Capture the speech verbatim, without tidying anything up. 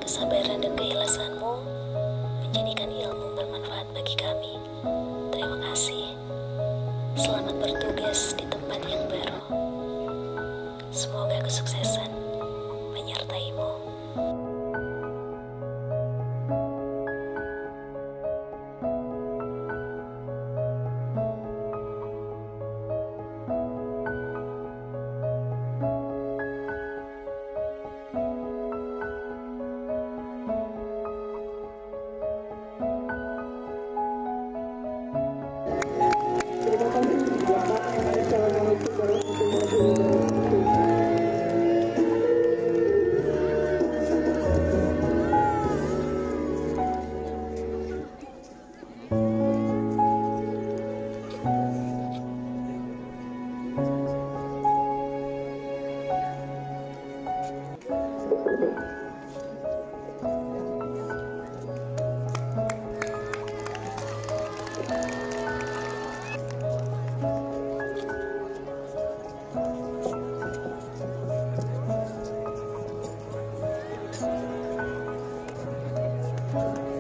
Kesabaran dan keikhlasanmu menjadikan ilmu bermanfaat bagi kami. Terima kasih. Selamat bertugas di tempat yang baru. Semoga kesuksesan menyertaimu. Thank you.